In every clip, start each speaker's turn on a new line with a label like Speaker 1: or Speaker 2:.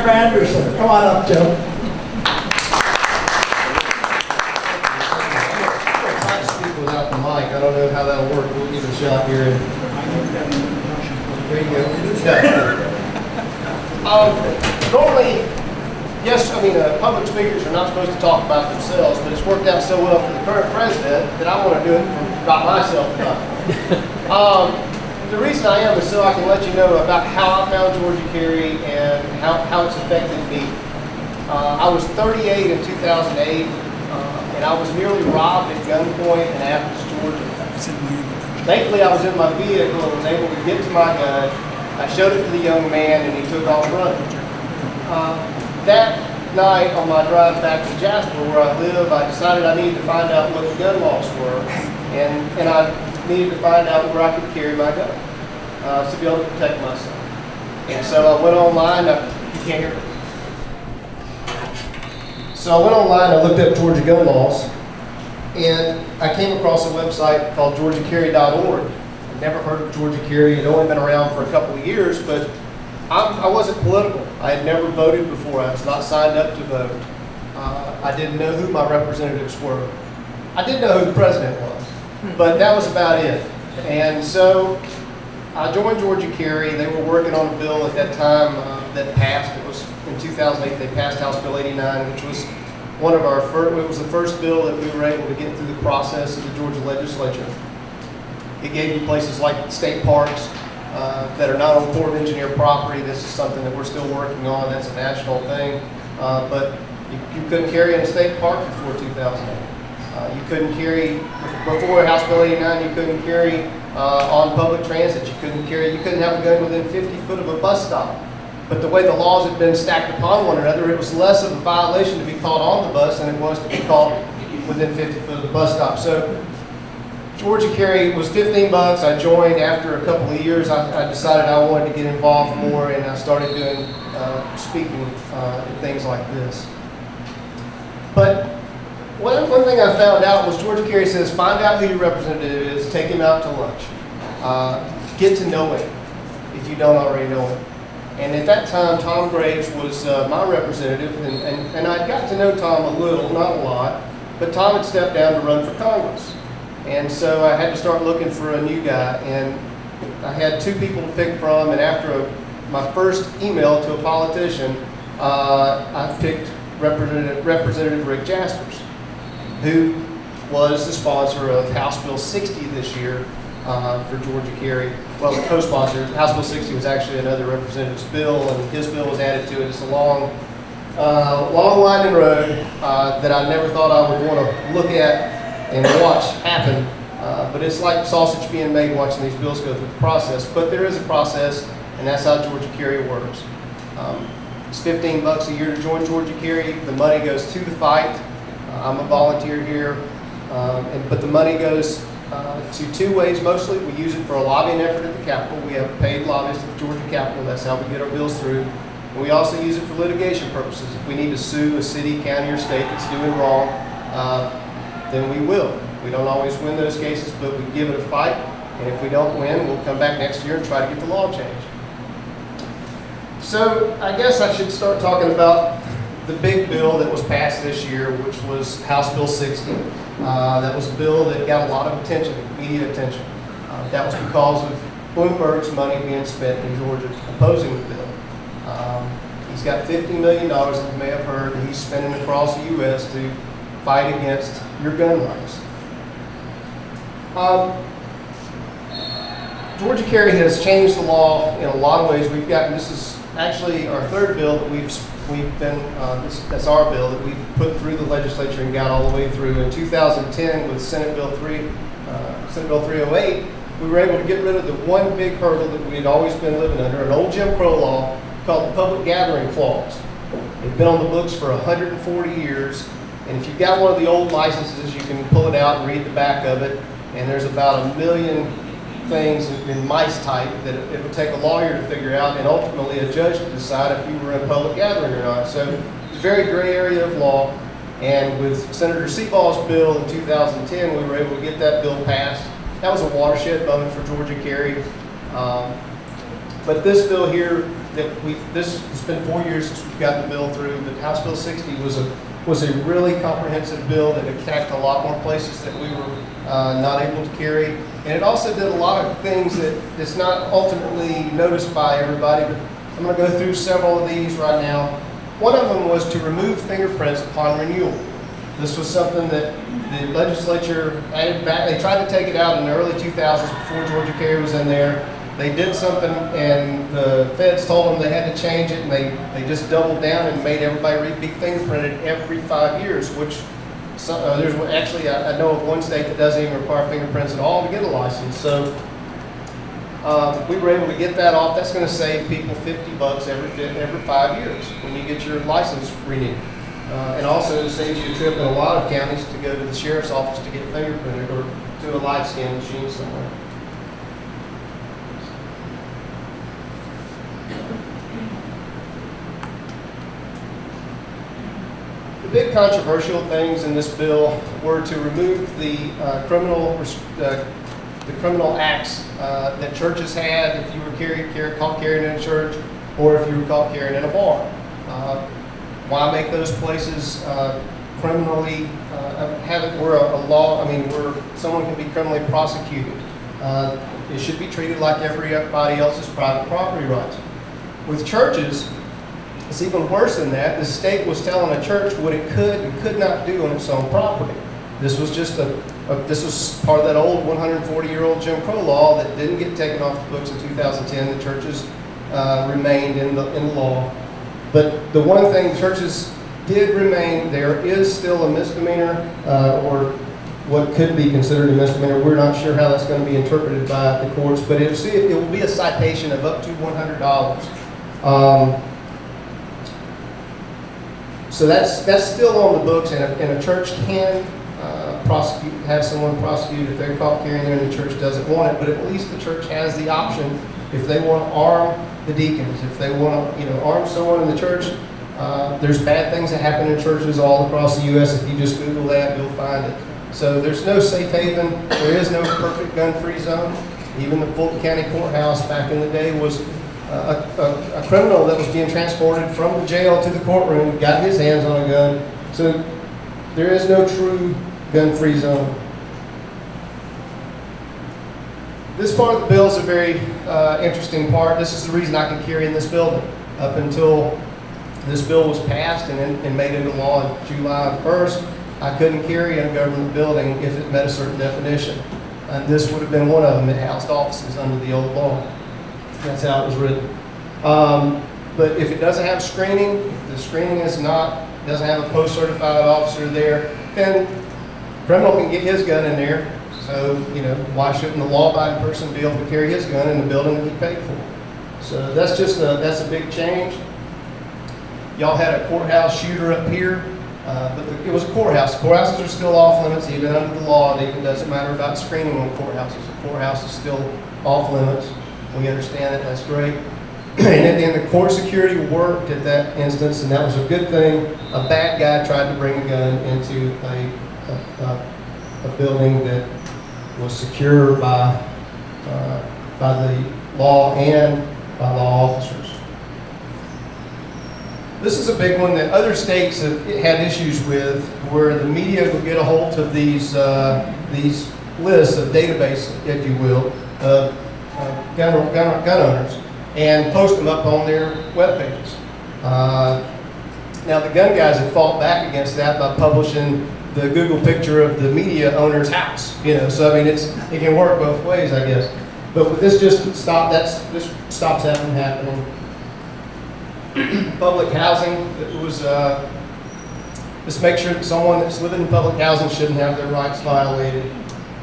Speaker 1: Representative Anderson. Come on up, Joe.
Speaker 2: Without the mic, I don't know how that'll work. We'll give it a shot here. There you go. Normally, yes, I mean, public speakers are not supposed to talk about themselves, but it's worked out so well for the current president that I want to do it about myself. The reason I am is so I can let you know about how I found Georgia Carry and how it's affected me. I was 38 in 2008. And I was nearly robbed at gunpoint in Athens, Georgia. Thankfully, I was in my vehicle and was able to get to my gun. I showed it to the young man, and he took off running. That night, on my drive back to Jasper, where I live, I decided I needed to find out what the gun laws were, and I needed to find out where I could carry my gun to be able to protect myself. And so I went online. You can't hear me. So I went online, I looked up Georgia gun laws, and I came across a website called GeorgiaCarry.org. I'd never heard of Georgia Carry. It had only been around for a couple of years, but I wasn't political. I had never voted before. I was not signed up to vote. I didn't know who my representatives were. I didn't know who the president was, but that was about it. And so I joined Georgia Carry. They were working on a bill at that time that passed. It was in 2008. They passed House Bill 89, which was one of our first. It was the first bill that we were able to get through the process of the Georgia legislature. It gave you places like state parks that are not on Corps of Engineer property. This is something that we're still working on. That's a national thing. But you couldn't carry in a state park before 2008. You couldn't carry before House Bill 89. You couldn't carry on public transit. You couldn't have a gun within 50 foot of a bus stop. But the way the laws had been stacked upon one another, it was less of a violation to be caught on the bus than it was to be caught within 50 foot of the bus stop. So Georgia Carry was 15 bucks. I joined after a couple of years. I decided I wanted to get involved more, and I started doing speaking and things like this. But one thing I found out was Georgia Carry says, find out who your representative is, take him out to lunch. Get to know him if you don't already know him. And at that time, Tom Graves was my representative, and I'd got to know Tom a little, not a lot, but Tom had stepped down to run for Congress. And so I had to start looking for a new guy, and I had two people to pick from, and after my first email to a politician, I picked Representative Rick Jaspers, who was the sponsor of House Bill 60 this year for Georgia Carry. Well, the co-sponsor. House Bill 60 was actually another representative's bill, and his bill was added to it. It's a long winding road that I never thought I would want to look at and watch happen. But it's like sausage being made watching these bills go through the process. But there is a process, and that's how Georgia Carry works. It's 15 bucks a year to join Georgia Carry. The money goes to the fight. I'm a volunteer here, but the money goes to two ways mostly. We use it for a lobbying effort at the Capitol. We have paid lobbyists at the Georgia Capitol. That's how we get our bills through. And we also use it for litigation purposes. If we need to sue a city, county, or state that's doing wrong, then we will. We don't always win those cases, but we give it a fight. And if we don't win, we'll come back next year and try to get the law changed. So I guess I should start talking about the big bill that was passed this year, which was House Bill 60. That was a bill that got a lot of attention, media attention. That was because of Bloomberg's money being spent in Georgia opposing the bill. He's got $50 million, as you may have heard, that he's spending across the U.S. to fight against your gun rights. Georgia Carry has changed the law in a lot of ways. We've gotten, this is actually our third bill that we've been, that's our bill that we've put through the legislature and got all the way through. In 2010 with Senate Bill 308, we were able to get rid of the one big hurdle that we had always been living under, an old Jim Crow law called the Public Gathering Clause. It's been on the books for 140 years, and if you've got one of the old licenses, you can pull it out and read the back of it, and there's about 1 million things in mice type that it would take a lawyer to figure out, and ultimately a judge to decide if you were in a public gathering or not. So it's a very gray area of law, and with Senator Seaball's bill in 2010, we were able to get that bill passed. That was a watershed moment for Georgia Carry. But this bill here, this has been 4 years since we've gotten the bill through, but House Bill 60 was a really comprehensive bill that attacked a lot more places that we were not able to carry. And it also did a lot of things that it's not ultimately noticed by everybody, but I'm going to go through several of these right now. One of them was to remove fingerprints upon renewal. This was something that the legislature added back. They tried to take it out in the early 2000s before Georgia Carry was in there. They did something, and the feds told them they had to change it, and they just doubled down and made everybody be fingerprinted every 5 years, which there's actually, I know of one state that doesn't even require fingerprints at all to get a license. So we were able to get that off. That's going to save people $50 every 5 years when you get your license renewed. And also it saves you a trip in a lot of counties to go to the sheriff's office to get fingerprinted or to a light scan machine somewhere. The big controversial things in this bill were to remove the criminal acts that churches had if you were caught carrying in a church or if you were caught carrying in a bar. Why make those places criminally, where a law, where someone can be criminally prosecuted? It should be treated like everybody else's private property rights. With churches, it's even worse than that. The state was telling a church what it could and could not do on its own property. This was just this was part of that old 140-year-old Jim Crow law that didn't get taken off the books in 2010. The churches remained in the law. But the one thing churches did remain, there is still a misdemeanor, or what could be considered a misdemeanor. We're not sure how that's going to be interpreted by the courts, but it will be a citation of up to $100. So that's still on the books, and a church can have someone prosecuted if they're caught carrying there and the church doesn't want it. But at least the church has the option if they want to arm the deacons, if they want to arm someone in the church. There's bad things that happen in churches all across the U.S. If you just Google that, you'll find it. So there's no safe haven. There is no perfect gun-free zone. Even the Fulton County Courthouse back in the day was a criminal that was being transported from the jail to the courtroom, got his hands on a gun. So there is no true gun-free zone. This part of the bill is a very interesting part. This is the reason I can carry in this building. Up until this bill was passed and made into law on July 1st, I couldn't carry in a government building if it met a certain definition. And this would have been one of them. It housed offices under the old law. That's how it was written. But if it doesn't have screening, if the screening doesn't have a post-certified officer there, then the criminal can get his gun in there. So, why shouldn't the law-abiding person be able to carry his gun in the building that he paid for? So that's a big change. Y'all had a courthouse shooter up here, but it was a courthouse. Courthouses are still off limits, even under the law. It even doesn't matter about screening on courthouses. A courthouse is still off limits. We understand it. That's great. And the court security worked at that instance, and that was a good thing. A bad guy tried to bring a gun into a building that was secure by the law and by law officers. This is a big one that other states have had issues with, where the media will get a hold of these lists of database, if you will, of gun owners, and post them up on their web pages. Now the gun guys have fought back against that by publishing the Google picture of the media owner's house. So it can work both ways, I guess. But this just stops that from happening. Public housing, it was just make sure that someone that's living in public housing shouldn't have their rights violated.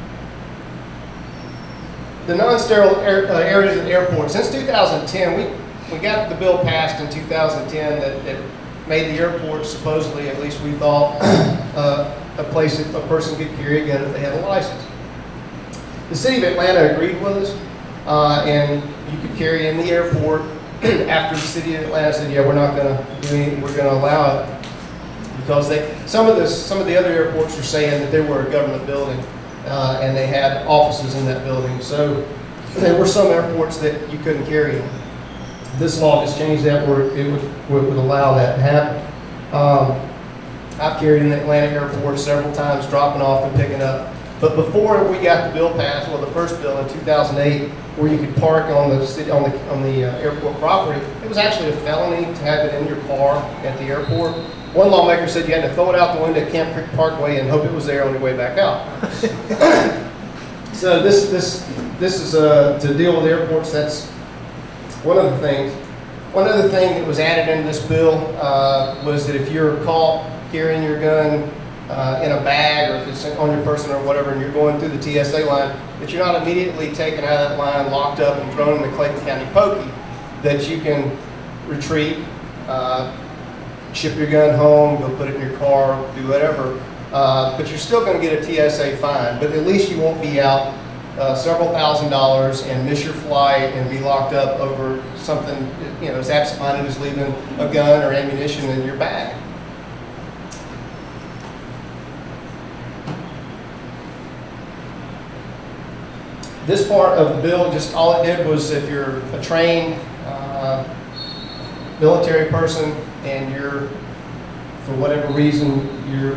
Speaker 2: The non-sterile areas at airports. Since 2010, we got the bill passed in 2010 that made the airport supposedly, at least we thought, a place that a person could carry a gun if they had a license. The city of Atlanta agreed with us, and you could carry in the airport. After the city of Atlanta said, yeah, we're not going to do anything, we're going to allow it, because some of the other airports were saying that they were a government building and they had offices in that building. So there were some airports that you couldn't carry in. This law just changed that where it would allow that to happen. I've carried in the Atlanta airport several times, dropping off and picking up. But before we got the bill passed, well, the first bill in 2008, where you could park on the city on the airport property, it was actually a felony to have it in your car at the airport. One lawmaker said you had to throw it out the window at Camp Creek Parkway and hope it was there on your way back out. So this is to deal with airports. That's one of the things. One other thing that was added into this bill was that if you're caught carrying your gun in a bag, or if it's on your person or whatever, and you're going through the TSA line, that you're not immediately taken out of that line, locked up, and thrown in the Clayton County Pokey, that you can retreat, ship your gun home, go put it in your car, do whatever. But you're still going to get a TSA fine, but at least you won't be out several $1,000s and miss your flight and be locked up over something, you know, as absent-minded as leaving a gun or ammunition in your bag. This part of the bill, just all it did was if you're a trained military person and you're, for whatever reason, you're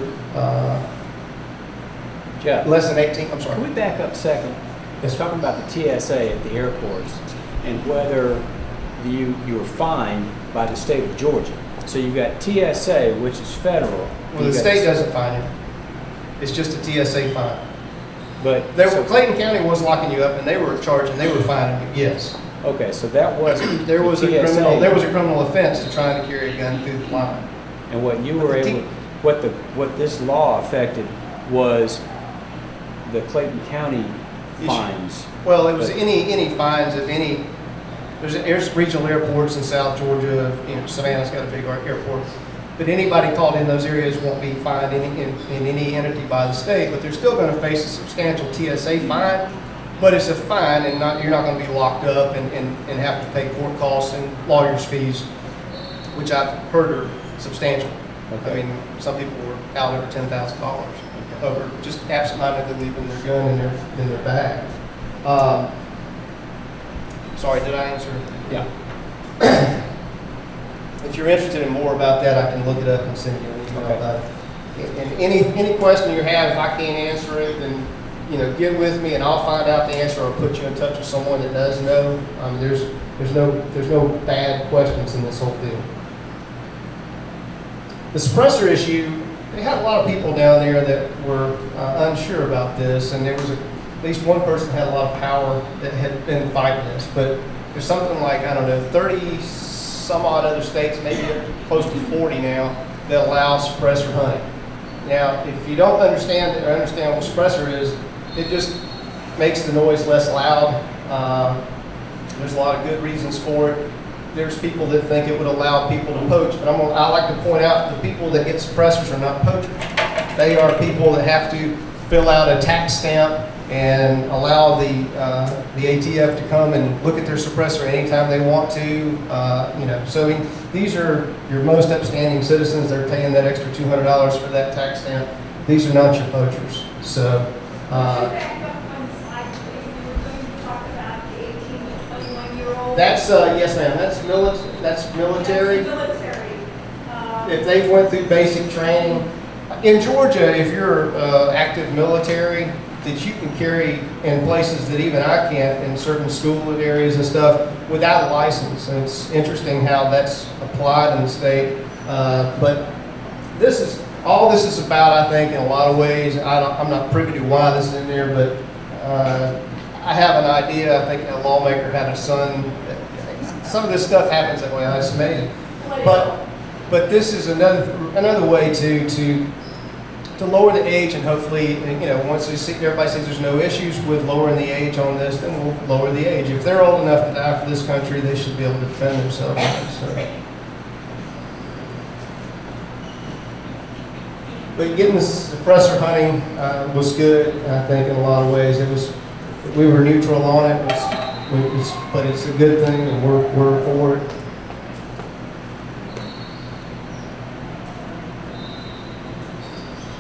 Speaker 2: less than 18, I'm sorry.
Speaker 3: Can we back up a second? It's talking about the TSA at the airports and whether you were fined by the state of Georgia. So you've got TSA, which is federal.
Speaker 2: Well, the state doesn't fine you. It's just a TSA fine.
Speaker 3: But
Speaker 2: Clayton County was locking you up, and they were charging. They were fining you. Yes.
Speaker 3: Okay, so that wasn't
Speaker 2: there was a criminal offense to trying to carry a gun through the line.
Speaker 3: And what you were able, what this law affected was the Clayton County fines.
Speaker 2: Well, it was any fines of any. There's regional airports in South Georgia. You know, Savannah's got a big airport. But anybody caught in those areas won't be fined in any entity by the state, but they're still going to face a substantial TSA fine. But it's a fine, and you're not going to be locked up and have to pay court costs and lawyers' fees, which I've heard are substantial. Okay. I mean, some people were out over $10,000 over just absent-mindedly leaving their gun in their bag. Sorry, did I answer?
Speaker 3: Yeah.
Speaker 2: If you're interested in more about that, I can look it up and send you an email about it. And any question you have, if I can't answer it, then get with me and I'll find out the answer or put you in touch with someone that does know. There's no bad questions in this whole deal. The suppressor issue, they had a lot of people down there that were unsure about this, and there was at least one person that had a lot of power that had been fighting this. But there's something like, I don't know, 30 some odd other states, maybe close to 40 now, that allow suppressor hunting. Now, if you don't understand what suppressor is, it just makes the noise less loud. There's a lot of good reasons for it. There's people that think it would allow people to poach, but I like to point out the people that get suppressors are not poachers. They are people that have to fill out a tax stamp and allow the ATF to come and look at their suppressor anytime they want to. So I mean, these are your most upstanding citizens. They're paying that extra $200 for that tax stamp. These are not your poachers. So. That's yes, ma'am. That's military. If they've went through basic training in Georgia, if you're active military, that you can carry in places that even I can't, in certain school areas and stuff, without a license. And it's interesting how that's applied in the state. But all this is about, I think, in a lot of ways. I'm not privy to why this is in there, but I have an idea. I think a lawmaker had a son. Some of this stuff happens that way. It's amazing. But this is another way to lower the age, and hopefully, once everybody says there's no issues with lowering the age on this, then we'll lower the age. If they're old enough to die for this country, they should be able to defend themselves. So. But getting the suppressor hunting was good, I think, in a lot of ways. We were neutral on it, but it's a good thing, and we're for it.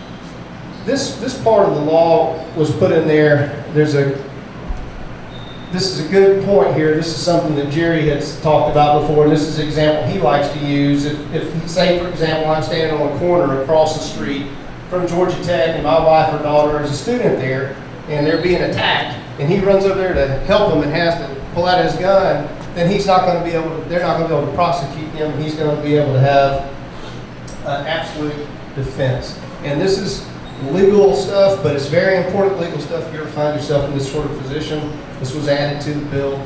Speaker 2: This part of the law was put in there. There's this is a good point here. This is something that Jerry has talked about before, and this is an example he likes to use. If say, for example, I'm standing on a corner across the street from Georgia Tech, and my wife or daughter is a student there, and they're being attacked, and he runs over there to help them and has to pull out his gun, then he's not going to be able to, they're not going to be able to prosecute him. He's going to be able to have absolute defense. And this is legal stuff, but it's very important legal stuff if you ever find yourself in this sort of position. This was added to the bill.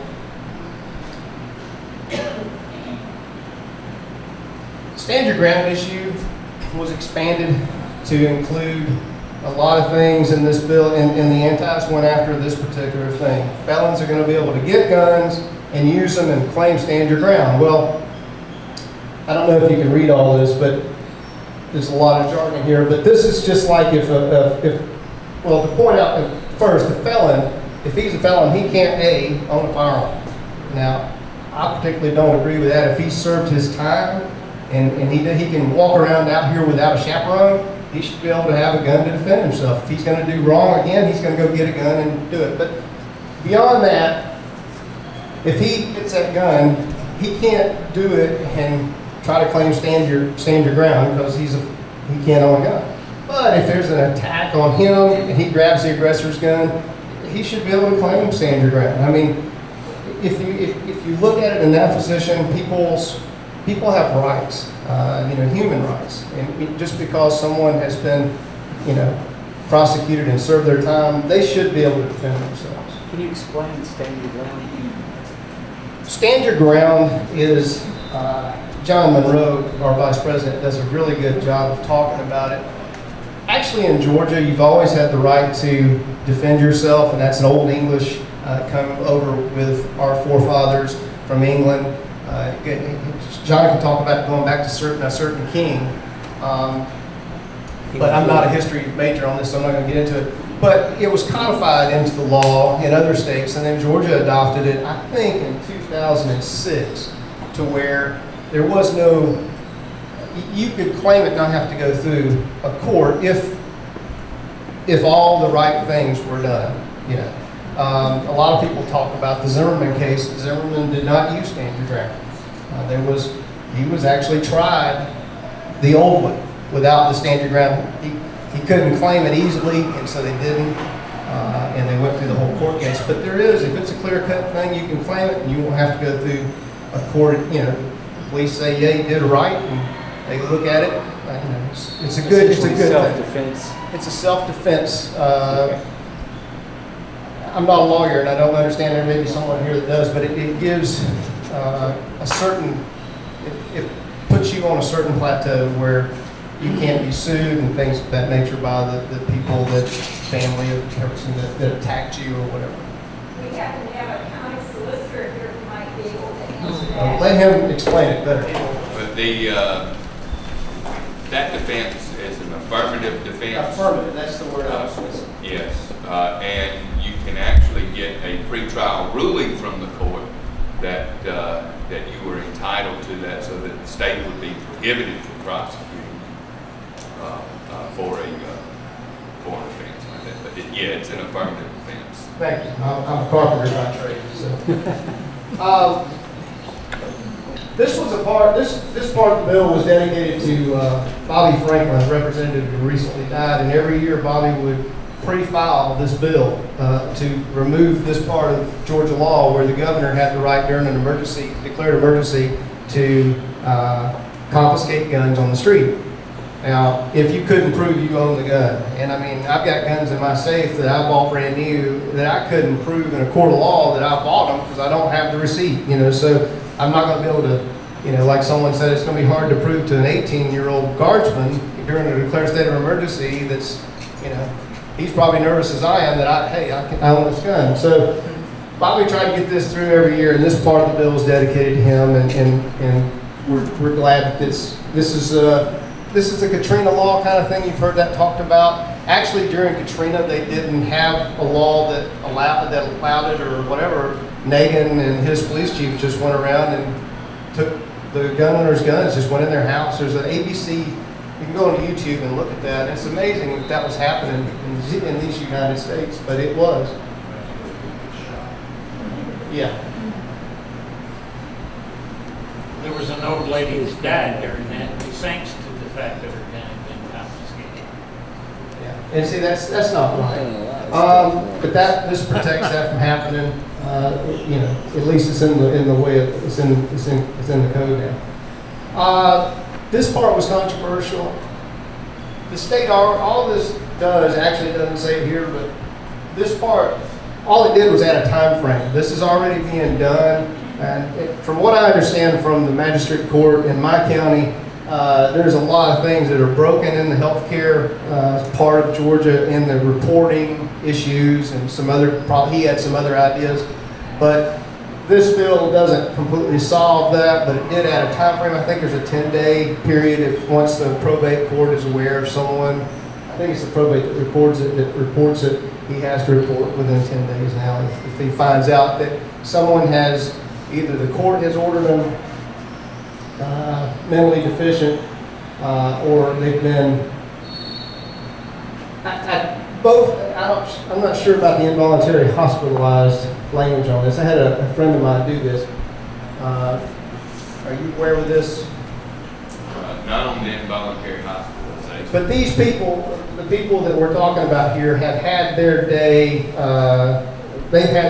Speaker 2: Stand your ground issue was expanded to include a lot of things in this bill, and the antis went after this particular thing. Felons are going to be able to get guns and use them and claim stand your ground. Well, I don't know if you can read all this, but there's a lot of jargon here. But this is just like well, to point out first, a felon, if he's a felon, he can't own a firearm. Now, I particularly don't agree with that. If he served his time and he can walk around out here without a chaperone, he should be able to have a gun to defend himself. If he's going to do wrong again, he's going to go get a gun and do it. But beyond that, if he gets that gun, he can't do it and try to claim stand your ground because he can't own a gun. But if there's an attack on him and he grabs the aggressor's gun, he should be able to claim stand your ground. I mean, if you look at it in that position, people have rights, human rights, and just because someone has been, prosecuted and served their time, they should be able to defend themselves.
Speaker 3: Can you explain stand your ground?
Speaker 2: Stand your ground is, John Monroe, our vice president, does a really good job of talking about it. Actually, in Georgia, you've always had the right to defend yourself, and that's an old English come over with our forefathers from England. John can talk about going back to a certain king, but I'm not a history major on this, so I'm not going to get into it. But it was codified into the law in other states, and then Georgia adopted it, I think, in 2006, to where there was no, you could claim it, not have to go through a court if all the right things were done. A lot of people talk about the Zimmerman case. Zimmerman did not use stand your ground. He was actually tried the old way without the stand your ground. He couldn't claim it easily, and so they didn't, and they went through the whole court case. But there is, if it's a clear-cut thing, you can claim it, and you won't have to go through a court. Police say, yeah, you did it right, and they look at it. It's a good
Speaker 3: self-defense.
Speaker 2: It's a self-defense. I'm not a lawyer, and I don't understand. There may be someone here that does, but it gives a certain. It puts you on a certain plateau where you can't be sued and things of that nature by the people, that family of the person that attacked you or whatever.
Speaker 4: We happen to have a county solicitor here who might be able to answer that.
Speaker 2: Let him explain it better.
Speaker 5: But that defense is an affirmative defense.
Speaker 2: Affirmative, that's the word I was using.
Speaker 5: Yes, and you can actually get a pretrial ruling from the court that you were entitled to that, so that the state would be prohibited from prosecuting for an offense like that. But it's an affirmative defense.
Speaker 2: Thank you. I'm a carpenter by trade. So. This was a part. This part of the bill was dedicated to Bobby Franklin, a representative who recently died, and every year Bobby would pre-file this bill to remove this part of Georgia law where the governor had the right during an emergency, declared emergency, to confiscate guns on the street. Now, if you couldn't prove you own the gun, and I mean, I've got guns in my safe that I bought brand new that I couldn't prove in a court of law that I bought them because I don't have the receipt, so I'm not going to be able to, like someone said, it's going to be hard to prove to an 18-year-old guardsman during a declared state of emergency that's, he's probably nervous as I am that I own this gun. So Bobby tried to get this through every year, and this part of the bill is dedicated to him, and we're glad that this is a Katrina law kind of thing. You've heard that talked about. Actually, during Katrina, they didn't have a law that allowed it or whatever. Nagin and his police chief just went around and took the gun owners' guns, just went in their house. There's an ABC, you can go on YouTube and look at that. It's amazing that was happening in these United States, but it was. Yeah.
Speaker 6: There was an old lady who died during that, thanks to the fact that her gun had been confiscated.
Speaker 2: Yeah. And see, that's not right. But this protects that from happening. You know, at least it's in the way it's in the code now. This part was controversial. The state, all this does, actually doesn't say it here, but this part, all it did was add a time frame. This is already being done, and from what I understand from the magistrate court in my county, there's a lot of things that are broken in the healthcare part of Georgia in the reporting issues and some other, he had some other ideas, but this bill doesn't completely solve that, but it did add a time frame. I think there's a 10-day period if once the probate court is aware of someone. I think it's the probate that reports it, he has to report within 10 days now. If he finds out that someone has, either the court has ordered them mentally deficient or they've been, I'm not sure about the involuntary hospitalized language on this. I had a friend of mine do this. Are you aware of this?
Speaker 5: Not on the involuntary hospitalization.
Speaker 2: But these people, the people that we're talking about here, have had their day. They've had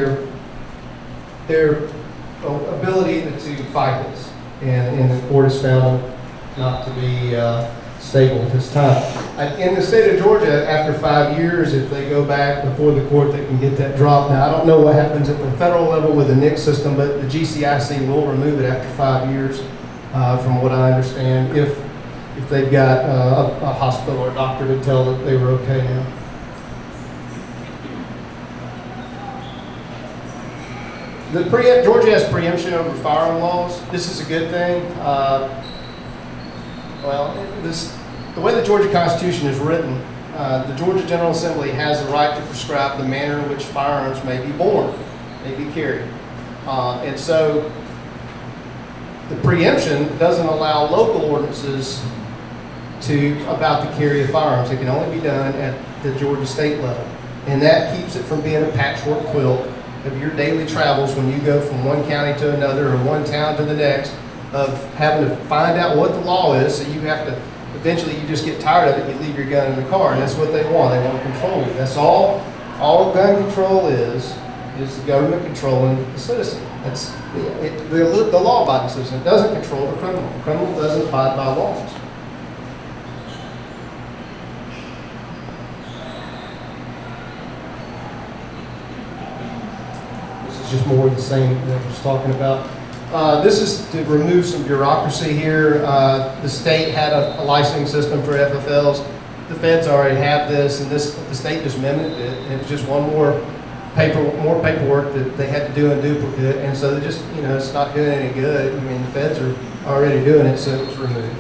Speaker 2: their ability to fight this, and the court has found them not to be stable at this time. In the state of Georgia, after 5 years, if they go back before the court, they can get that dropped. Now, I don't know what happens at the federal level with the NICS system, but the GCIC will remove it after 5 years, from what I understand, if they've got a hospital or a doctor to tell that they were okay now. Georgia has preemption over firearm laws. This is a good thing. The way the Georgia Constitution is written, the Georgia General Assembly has the right to prescribe the manner in which firearms may be borne, may be carried. And so the preemption doesn't allow local ordinances about the carry of firearms. It can only be done at the Georgia state level. And that keeps it from being a patchwork quilt of your daily travels when you go from one county to another or one town to the next, of having to find out what the law is, so you have to, eventually you just get tired of it, you leave your gun in the car, and that's what they want. They want to control you. That's all gun control is the government controlling the citizen. That's the law-abiding citizen. It doesn't control the criminal. The criminal doesn't abide by laws. This is just more of the same that I was talking about. This is to remove some bureaucracy here. The state had a licensing system for FFLs. The feds already have this, and the state just mimicked it. And it was just one more paperwork that they had to do in duplicate, and so they just, it's not doing any good. I mean, the feds are already doing it, so it was removed.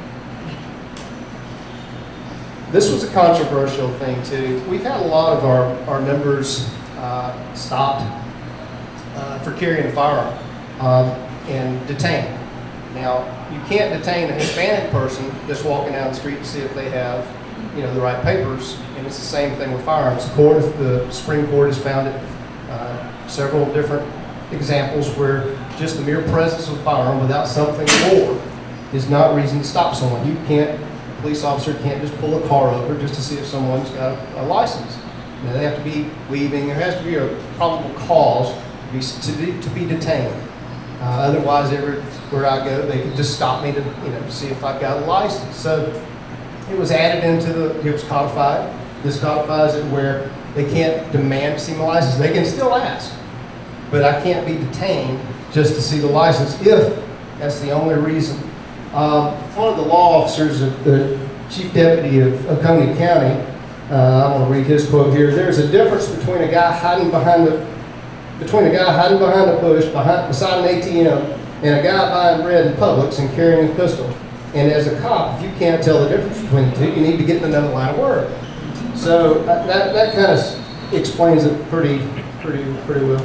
Speaker 2: This was a controversial thing too. We've had a lot of our members stopped for carrying a firearm. And detained. Now, you can't detain a Hispanic person just walking down the street to see if they have, the right papers, and it's the same thing with firearms. The Supreme Court has found it several different examples where just the mere presence of a firearm without something more is not reason to stop someone. A police officer can't just pull a car over just to see if someone's got a license. They have to be leaving. There has to be a probable cause to be detained. Otherwise, everywhere I go, they could just stop me to, see if I've got a license. So it was added it was codified. This codifies it where they can't demand to see my license. They can still ask, but I can't be detained just to see the license if that's the only reason. One of the law officers, the chief deputy of Cumming County, I'm going to read his quote here. There's a difference between a guy hiding behind the bush beside an ATM and a guy buying bread in Publix and carrying a pistol. And as a cop, if you can't tell the difference between the two, you need to get in another line of work. So that kind of explains it pretty well.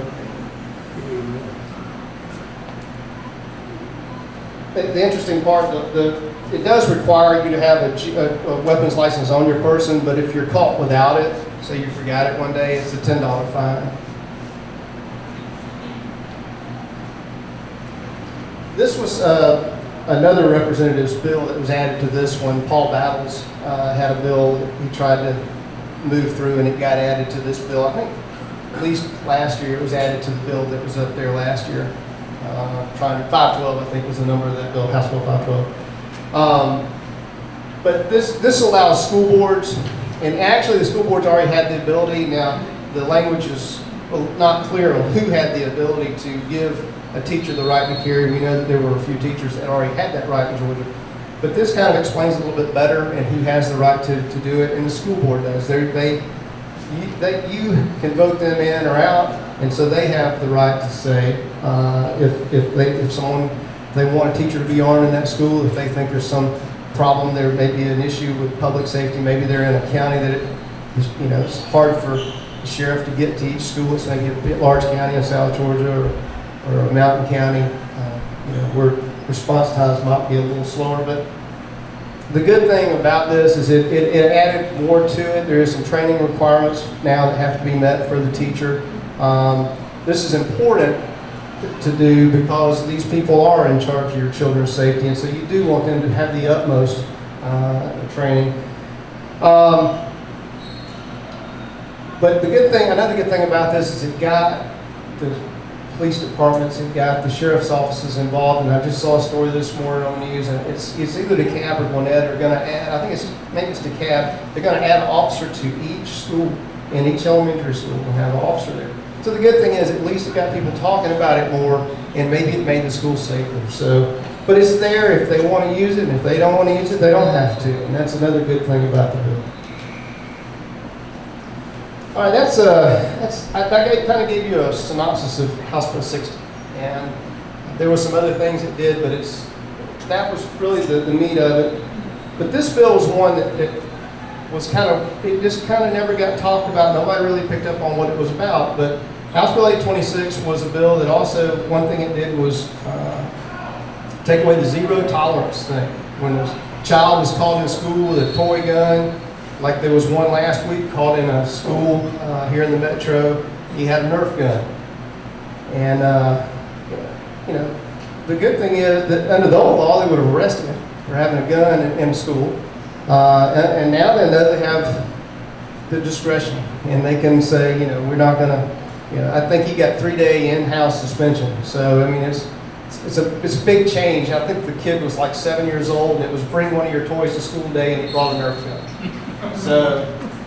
Speaker 2: The interesting part, it does require you to have a weapons license on your person, but if you're caught without it, say you forgot it one day, it's a $10 fine. this was another representative's bill that was added to this one. Paul Battles had a bill that he tried to move through, and it got added to this bill. I think at least last year it was added to the bill that was up there last year. 512, I think, was the number of that bill, House Bill 512. But this allows school boards, and actually the school boards already had the ability. Now the language is not clear on who had the ability to give a teacher the right to carry. We know that there were a few teachers that already had that right in Georgia. But this kind of explains a little bit better and who has the right to do it, and the school board does. You can vote them in or out, and so they have the right to say if they want a teacher to be armed in that school, if they think there's some problem, there may be an issue with public safety, maybe they're in a county that it's hard for the sheriff to get to each school. It's maybe a bit large county in South Georgia or a mountain county, where response times might be a little slower. But the good thing about this is it added more to it. There is some training requirements now that have to be met for the teacher. This is important to do because these people are in charge of your children's safety, and so you do want them to have the utmost training. But another good thing about this is it got the police departments, it got the sheriff's offices involved, and I just saw a story this morning on the news, and it's either DeKalb or Gwinnett are going to add, I think maybe it's DeKalb, they're going to add an officer to each school, in each elementary school, and have an officer there. So the good thing is at least it got people talking about it more, and maybe it made the school safer. So, but it's there if they want to use it, and if they don't want to use it, they don't have to, and that's another good thing about the bill. All right, I kind of gave you a synopsis of House Bill 60, and there were some other things it did, but that was really the meat of it. But this bill was one that was it just kind of never got talked about. Nobody really picked up on what it was about. But House Bill 826 was a bill that also, one thing it did was take away the zero tolerance thing. When a child was caught in school with a toy gun, like there was one last week caught in a school here in the metro, he had a Nerf gun. And, the good thing is that under the old law, they would have arrested him for having a gun in school. And now they know they have the discretion, and they can say, we're not going to, I think he got 3-day in-house suspension. So, I mean, it's a big change. I think the kid was like 7 years old, and it was bring one of your toys to school day, and he brought a Nerf gun. So,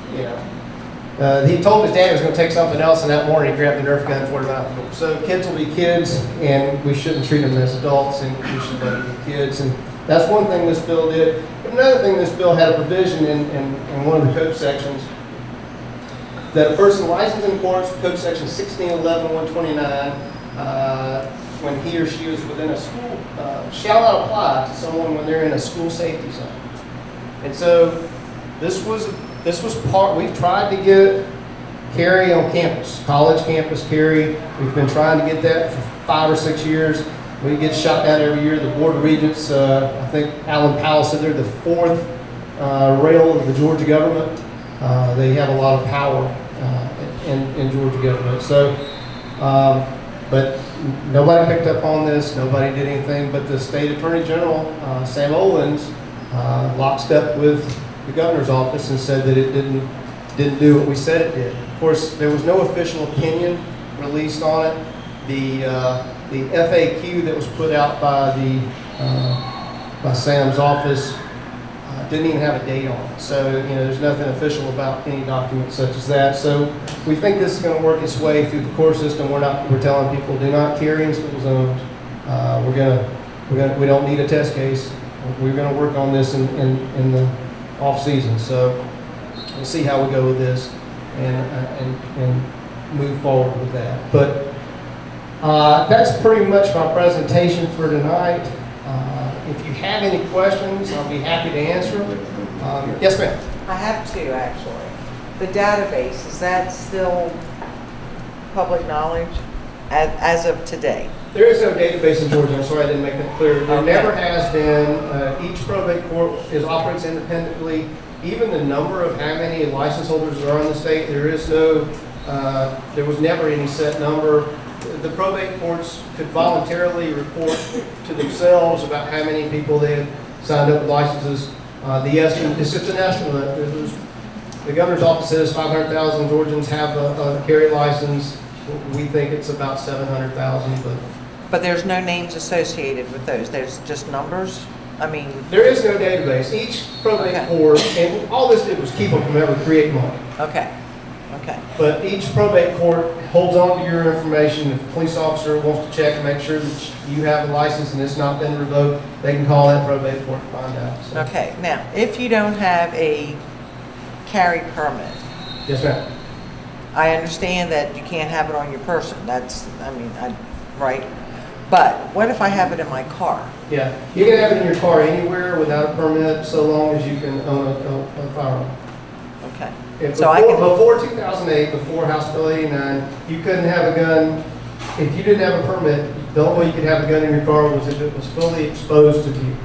Speaker 2: he told his dad he was going to take something else, and that morning he grabbed the Nerf gun and poured it out the door. So kids will be kids, and we shouldn't treat them as adults, and we should let them be kids. And that's one thing this bill did. But another thing, this bill had a provision in one of the code sections that a person licensed in accordance with Code Section 1611-129, when he or she is within a school, shall not apply to someone when they're in a school safety zone. And so this was we've tried to get carry on campus, college campus carry. We've been trying to get that for 5 or 6 years. We get shot down every year. The Board of Regents, I think Alan Powell said they're the 4th rail of the Georgia government. They have a lot of power in Georgia government. So, but nobody picked up on this. Nobody did anything. But the State Attorney General, Sam Owens, locked up with the governor's office and said that it didn't do what we said it did. Of course, there was no official opinion released on it. The FAQ that was put out by Sam's office didn't even have a date on it. So, there's nothing official about any document such as that. So we think this is going to work its way through the court system. We're telling people do not carry in school zones. We don't need a test case. We're going to work on this in the off season. So we'll see how we go with this and move forward with that. But that's pretty much my presentation for tonight. If you have any questions, I'll be happy to answer them. Yes, ma'am.
Speaker 7: I have two, actually. The database, is that still public knowledge as of today?
Speaker 2: There is no database in Georgia. I'm sorry I didn't make that clear. There never has been. Each probate court operates independently. Even the number of how many license holders there are in the state, there was never any set number. the probate courts could voluntarily report to themselves about how many people they had signed up with licenses. The estimate, it's just an estimate. The governor's office says 500,000 Georgians have a carry license. We think it's about 700,000,
Speaker 7: But there's no names associated with those. There's just numbers? I mean,
Speaker 2: there is no database. Each probate
Speaker 7: Okay.
Speaker 2: court, and all this did was keep them from ever creating one.
Speaker 7: okay, okay.
Speaker 2: But each probate court holds on to your information. If a police officer wants to check and make sure that you have a license and it's not been revoked, they can call that probate court to find out. So.
Speaker 7: Okay, now, if you don't have a carry permit,
Speaker 2: Yes, ma'am.
Speaker 7: I understand that you can't have it on your person. That's, I mean, right? But what if I have it in my car?
Speaker 2: Yeah, you can have it in your car anywhere without a permit, so long as you can own a firearm.
Speaker 7: Okay.
Speaker 2: If
Speaker 7: So
Speaker 2: before 2008, before House Bill 89, you couldn't have a gun if you didn't have a permit. The only way you could have a gun in your car was if it was fully exposed to view.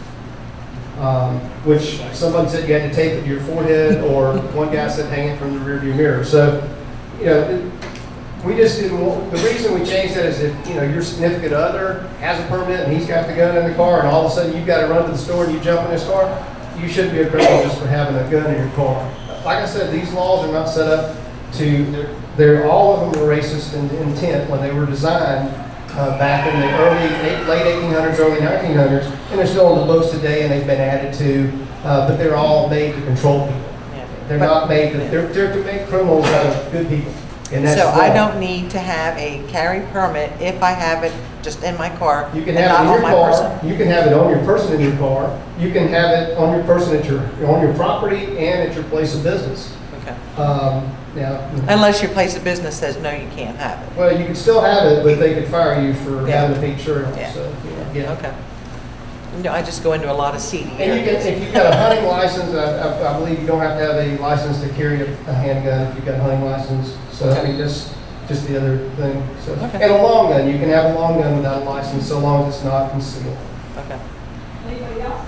Speaker 2: Which somebody said you had to tape it to your forehead, or one guy said hang it from the rearview mirror. So, you know, we just didn't want, the reason we changed that is if, you know, your significant other has a permit and he's got the gun in the car, and all of a sudden you've got to run to the store and you jump in his car, you shouldn't be a criminal just for having a gun in your car. Like I said, these laws are not set up to, all of them were racist in intent when they were designed back in the late 1800s, early 1900s, and they're still on the books today, and they've been added to, but they're all made to control people.
Speaker 7: Yeah.
Speaker 2: They're not made to, they're to make criminals out of good people. And that's
Speaker 7: So
Speaker 2: wrong.
Speaker 7: I don't need to have a carry permit if I have it just in my car
Speaker 2: You can
Speaker 7: and
Speaker 2: have it
Speaker 7: not
Speaker 2: in
Speaker 7: on
Speaker 2: your
Speaker 7: my
Speaker 2: car.
Speaker 7: person?
Speaker 2: You can have it on your person in your car. You can have it on your person on your property and at your place of business.
Speaker 7: Okay.
Speaker 2: Now,
Speaker 7: Unless your place of business says, no, you can't have it.
Speaker 2: well, you can still have it, but they could fire you for
Speaker 7: Yeah.
Speaker 2: having a pink shirt on.
Speaker 7: Yeah.
Speaker 2: So, yeah.
Speaker 7: Okay. You know, I just go into a lot of seedy
Speaker 2: And you
Speaker 7: areas.
Speaker 2: can, if you've got a hunting license, I believe you don't have to have a license to carry a handgun if you've got a hunting license. So, I mean, just the other thing. So,
Speaker 7: Okay.
Speaker 2: and a long gun, you can have a long gun without a license so long as it's not concealed.
Speaker 7: Okay.
Speaker 4: Anybody else?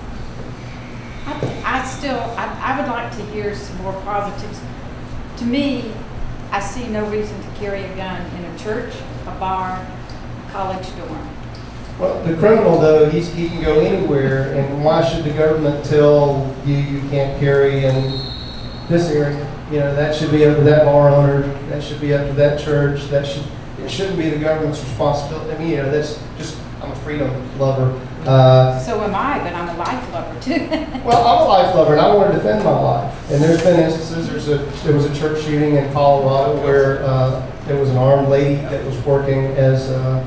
Speaker 8: I would like to hear some more positives. To me, I see no reason to carry a gun in a church, a bar, a college dorm.
Speaker 2: Well, the criminal, though, he can go anywhere, and why should the government tell you you can't carry in this area? You know, that should be up to that bar owner, that should be up to that church, it shouldn't be the government's responsibility. I mean, you know, that's just, I'm a freedom lover.
Speaker 8: So am I, but I'm a life lover too.
Speaker 2: Well, I'm a life lover, and I want to defend my life. And there's been instances, there was a church shooting in Colorado where there was an armed lady that was working as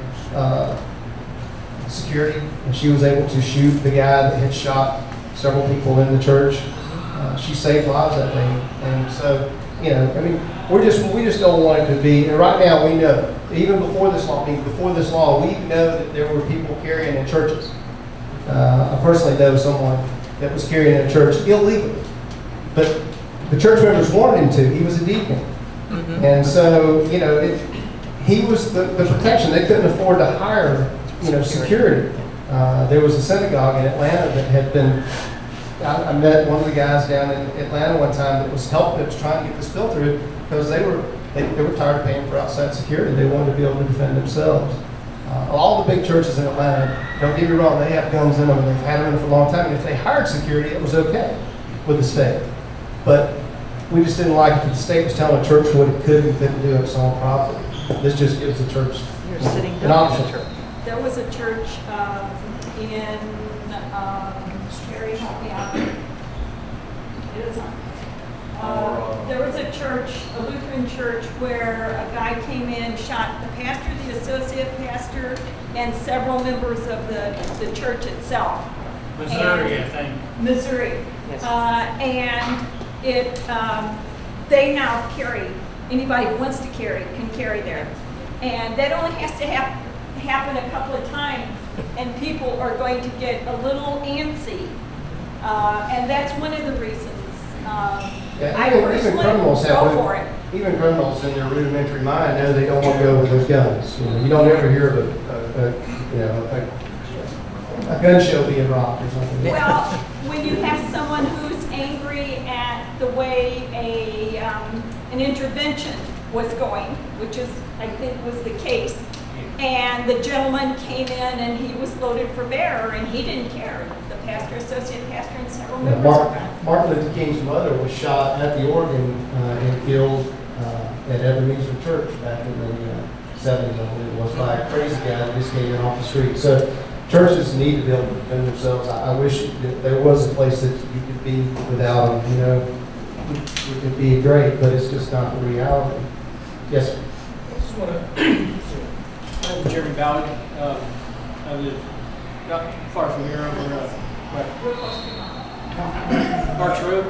Speaker 2: security, and she was able to shoot the guy that had shot several people in the church. She saved lives that day, and so, you know, I mean, we just don't want it to be. And right now, we know, even before this law, we know that there were people carrying in churches. I personally know someone that was carrying in a church illegally, but the church members wanted him to. He was a deacon, and so, you know, he was the protection. They couldn't afford to hire, you know, security. There was a synagogue in Atlanta that had been. I met one of the guys down in Atlanta one time that was trying to get this bill through because they were tired of paying for outside security. They wanted to be able to defend themselves. All the big churches in Atlanta, don't get me wrong, they have guns in them and they've had them in for a long time. And if they hired security, it was okay with the state. But we just didn't like it that the state was telling the church what it could and couldn't do on its own property. This just gives the church an option.
Speaker 4: There was a church in Sherry, help me out. It is on. There was a church, a Lutheran church, where a guy came in, shot the pastor, the associate pastor, and several members of the church itself.
Speaker 6: Missouri, I think.
Speaker 4: Missouri.
Speaker 7: Yes.
Speaker 4: And they now carry, anybody who wants to carry can carry there. And that only has to happen a couple of times, and people are going to get a little antsy. And that's one of the reasons I personally go for it.
Speaker 2: Even criminals in their rudimentary mind know they don't want to go with those guns. You know, you don't ever hear of a gun show being robbed or something.
Speaker 4: Well, when you have someone who's angry at the way an intervention was going, which is, I think, was the case, And the gentleman came in and he was loaded for bearer and he didn't care. The pastor, associate pastor, and several members around.
Speaker 2: Martin Luther King's mother was shot at the organ and killed at Ebenezer Church back in the 70s, I believe it was, by a crazy guy that just came in off the street. So churches need to be able to defend themselves. I wish that there was a place that you could be without them, you know. It would be great, but it's just not the reality. Yes, sir.
Speaker 9: I just want to, I'm Jeremy Ballard. I live not far from here over Arch Road.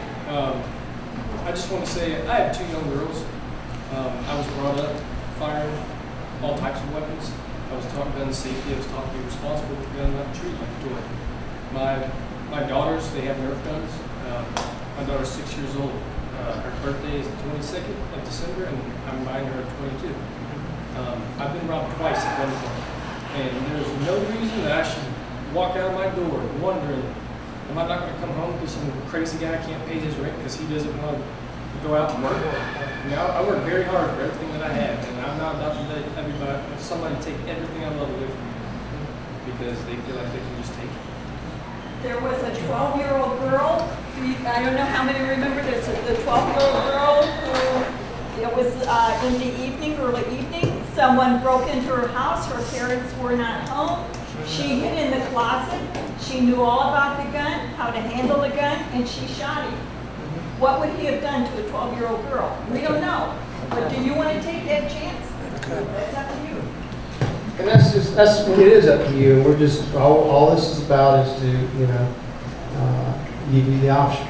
Speaker 9: I just want to say I have 2 young girls. I was brought up firing all types of weapons. I was taught gun safety. I was taught to be responsible with a gun, not treat like a toy. My daughters, they have Nerf guns. My daughter's 6 years old. Her birthday is the 22nd of December, and I'm buying her at 22. I've been robbed twice at gunpoint, and there's no reason that I should walk out of my door wondering, am I not going to come home because some crazy guy can't pay his rent because he doesn't want to go out and work? Now, I work very hard for everything that I have, and I'm not about to let somebody take everything I love away from me because they feel like they can just take it.
Speaker 4: There was a 12-year-old girl. I don't know how many remember this. The 12-year-old girl who, it was in the evening, early evening. Someone broke into her house. Her parents were not home. She hid in the closet. She knew all about the gun, how to handle the gun, and she shot him. What would he have done to a 12-year-old girl? We don't know. But do you want to take that chance? That's up to you.
Speaker 2: And it is up to you. And we're just, all this is about is to, you know, give you the option.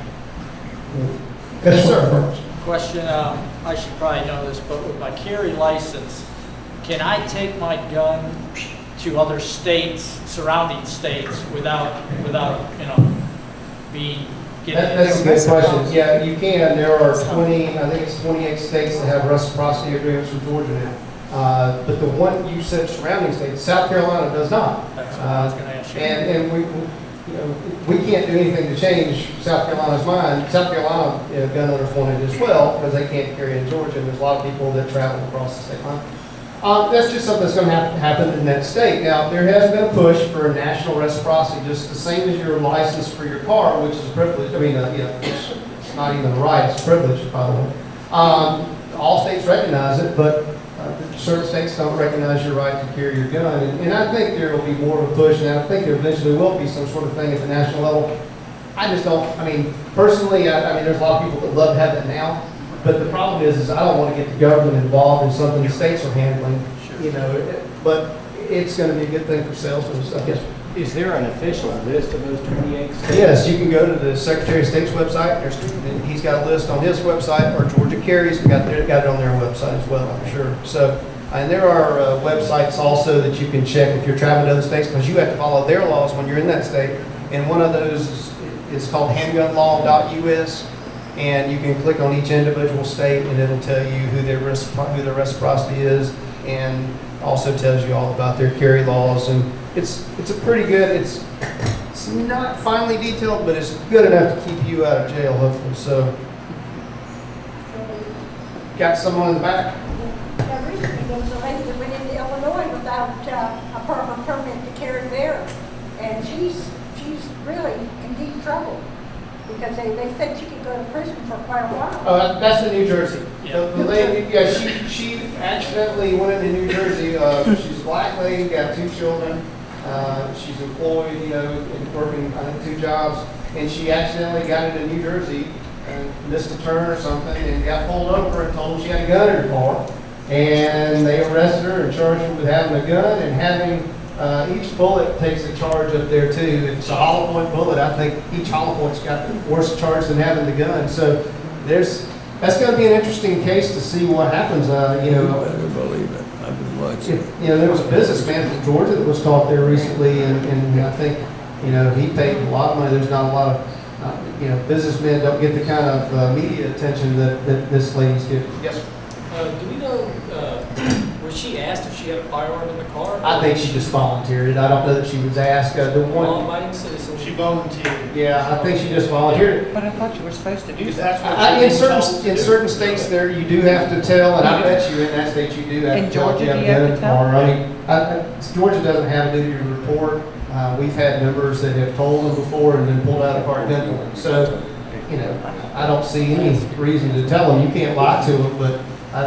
Speaker 2: Yes, sir.
Speaker 10: Question, I should probably know this, but with my carry license, can I take my gun to other states, surrounding states, without you know, being getting...
Speaker 2: That's a good question. Yeah, you can. There are 20, I think it's 28 states that have reciprocity agreements with Georgia now. But the one you said surrounding states, South Carolina does not.
Speaker 10: That's what I was going to ask you.
Speaker 2: And we can't do anything to change South Carolina's mind. South Carolina gun owners want it as well because they can't carry in Georgia, and there's a lot of people that travel across the state line. That's just something that's going to have to happen in that state. Now, there has been a push for national reciprocity, just the same as your license for your car, which is a privilege. I mean, it's not even a right, it's a privilege, by the way. All states recognize it, but certain states don't recognize your right to carry your gun. And I think there will be more of a push, and I think there eventually will be some sort of thing at the national level. I just don't, I mean, personally, I mean, there's a lot of people that love to have it now. But the problem is I don't want to get the government involved in something the states are handling, you know. But it's going to be a good thing for salesmen and stuff. Yes.
Speaker 3: Is there an official list of those 28 states?
Speaker 2: Yes, you can go to the Secretary of State's website. He's got a list on his website, or Georgia Carries got it on their website as well, I'm sure. So, and there are websites also that you can check if you're traveling to other states, because you have to follow their laws when you're in that state. And one of those is called handgunlaw.us. And you can click on each individual state, and it'll tell you who their reciprocity is, and also tells you all about their carry laws. And it's a pretty good. It's not finely detailed, but it's good enough to keep you out of jail, hopefully. So, got someone in the back.
Speaker 11: Recently, there was a lady that went into Illinois without a proper permit to carry there, and she's really in deep trouble. Because they said she could go to prison for quite a while.
Speaker 2: Oh, that's in New Jersey. Yeah. The lady, yeah, she accidentally went into New Jersey. She's a black lady, got 2 children. She's employed, you know, working, I think, 2 jobs. And she accidentally got into New Jersey and missed a turn or something and got pulled over and told them she had a gun in her car. And they arrested her and charged her with having a gun and having each bullet takes a charge up there too. It's a hollow point bullet. I think each hollow point's got worse charge than having the gun. So that's going to be an interesting case to see what happens. You know,
Speaker 12: I better believe it. I've been watching.
Speaker 2: You know, there was a businessman from Georgia that was caught there recently, and I think, you know, he paid a lot of money. There's not a lot of, you know, businessmen don't get the kind of media attention that this lady's getting. Yes, sir.
Speaker 9: Do we know? Was she asked if she had a firearm in the car?
Speaker 2: I think she just volunteered it. I don't know that she was asked. The one.
Speaker 9: Law-abiding citizen. She
Speaker 6: volunteered.
Speaker 2: Yeah, I think she just volunteered.
Speaker 7: But I thought you were supposed to do
Speaker 6: Because
Speaker 7: that.
Speaker 6: that's what
Speaker 2: In
Speaker 6: she's been told to
Speaker 2: in
Speaker 6: do.
Speaker 2: certain states there, you do have to tell, and I bet you in that state you do have
Speaker 7: In
Speaker 2: to tell. if
Speaker 7: Georgia,
Speaker 2: you
Speaker 7: do you have to
Speaker 2: a gun
Speaker 7: tell?
Speaker 2: or, I mean, Georgia doesn't have a duty to report. We've had members that have told them before and then pulled out a car gun for them. So, you know, I don't see any reason to tell them. You can't lie to them, but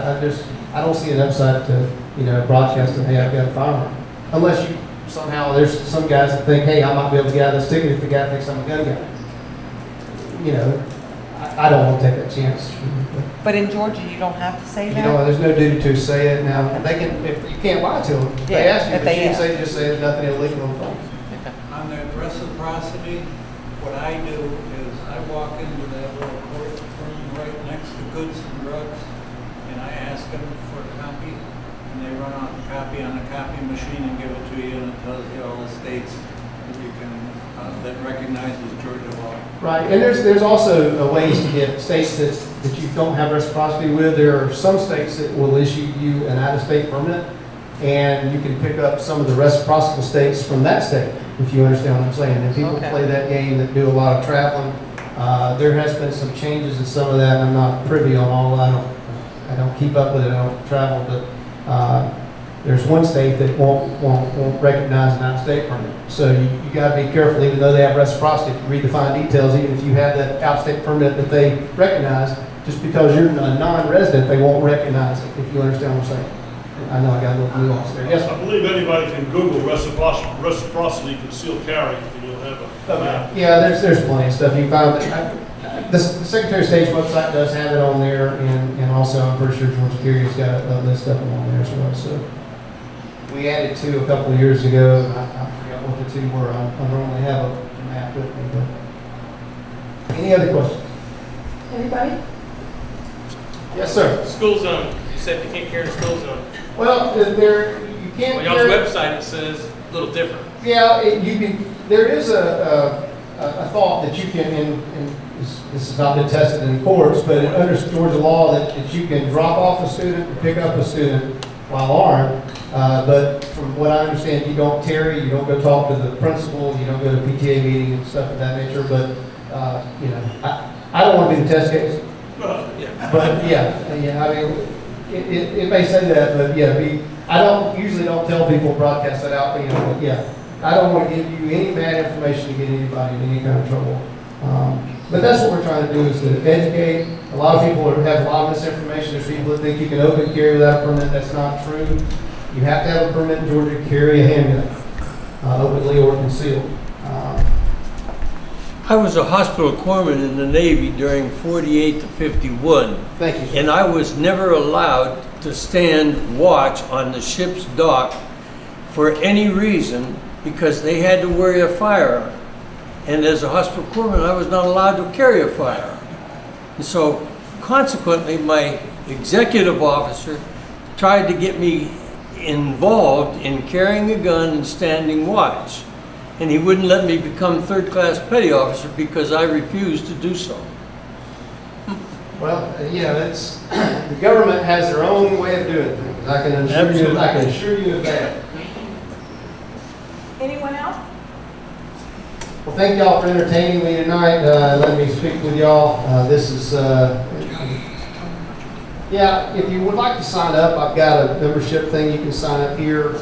Speaker 2: I don't see an upside to, you know, broadcasting, hey, I've got a firearm. Unless you somehow, there's some guys that think, hey, I might be able to get out of this ticket if the guy thinks I'm a gun guy. You know, I don't want to take that chance.
Speaker 7: But in Georgia, you don't have to say
Speaker 2: You
Speaker 7: that?
Speaker 2: know, there's no duty to say it now. They can, if you can't lie to them, if they
Speaker 7: Yeah,
Speaker 2: ask you,
Speaker 7: if
Speaker 2: but
Speaker 7: they
Speaker 2: you can
Speaker 7: ask.
Speaker 2: say, just say there's nothing illegal in front.
Speaker 13: On the reciprocity, what I do is I walk into that little courtroom right next to Goods and Drugs, and I ask them for a copy, and they run off a copy on a copy machine and give it to you, and it tells you all the states that you can, that recognizes Georgia law.
Speaker 2: Right, and there's also ways to get states that you don't have reciprocity with. There are some states that will issue you an out-of-state permit, and you can pick up some of the reciprocal states from that state, if you understand what I'm saying. And people play that game that do a lot of traveling. There has been some changes in some of that. I'm not privy on all. I don't keep up with it. I don't travel, but there's one state that won't recognize an out-of-state permit. So you got to be careful, even though they have reciprocity. If you read the fine details, even if you have that out-of-state permit that they recognize, just because you're a non-resident, they won't recognize it. If you understand what I'm saying. I know I got a little nuance there. Yes,
Speaker 14: I believe anybody can Google reciprocity concealed carry, and you'll have a map.
Speaker 2: Yeah, there's plenty of stuff you can find. The Secretary of State's website does have it on there, and also I'm pretty sure Georgia Carey's got a list of them on there as well. So we added two a couple of years ago, and I forgot what the two were. I normally have a map with me. But any other questions?
Speaker 11: Anybody?
Speaker 2: Yes, sir.
Speaker 9: School zone. You said you can't carry the school zone.
Speaker 2: Well, you can't.
Speaker 9: On y'all's website, it says a little different.
Speaker 2: Yeah, you can. There is a thought that you can, and this has not been tested in courts, but under Georgia law that you can drop off a student and pick up a student while armed. But from what I understand, you don't tarry, you don't go talk to the principal, you don't go to PTA meeting and stuff of that nature. But you know, I don't want to be the test case. But yeah, I mean, it may say that, but yeah, I usually don't tell people broadcast that out. You know, but yeah, I don't want to give you any bad information to get anybody in any kind of trouble. But that's what we're trying to do, is to educate. A lot of people have a lot of misinformation. There's people that think you can open carry without a permit. That's not true. You have to have a permit in Georgia to carry a handgun, openly or concealed.
Speaker 12: I was a hospital corpsman in the Navy during 48 to 51.
Speaker 2: Thank you, sir.
Speaker 12: And I was never allowed to stand watch on the ship's dock for any reason because they had to wear a firearm. And as a hospital corpsman, I was not allowed to carry a firearm. And so consequently, my executive officer tried to get me involved in carrying a gun and standing watch. And he wouldn't let me become third-class petty officer because I refused to do so.
Speaker 2: Well, yeah, that's the government has their own way of doing things. I can assure you of that.
Speaker 4: Anyone else?
Speaker 2: Well, thank y'all for entertaining me tonight. Let me speak with y'all. This is, yeah, if you would like to sign up, I've got a membership thing you can sign up here.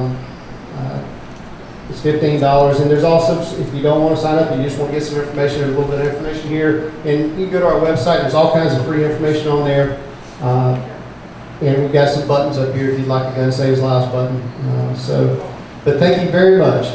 Speaker 2: It's $15, and there's also, if you don't want to sign up, you just want to get some information, there's a little bit of information here, and you can go to our website, there's all kinds of free information on there, and we've got some buttons up here if you'd like a gun saves lives button. But thank you very much.